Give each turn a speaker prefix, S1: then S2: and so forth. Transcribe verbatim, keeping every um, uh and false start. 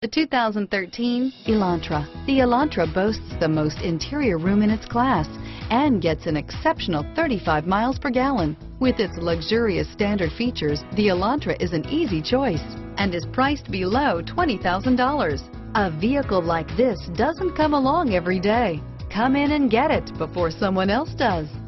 S1: The two thousand thirteen Elantra. The Elantra boasts the most interior room in its class and gets an exceptional thirty-five miles per gallon. With its luxurious standard features, the Elantra is an easy choice and is priced below twenty thousand dollars. A vehicle like this doesn't come along every day. Come in and get it before someone else does.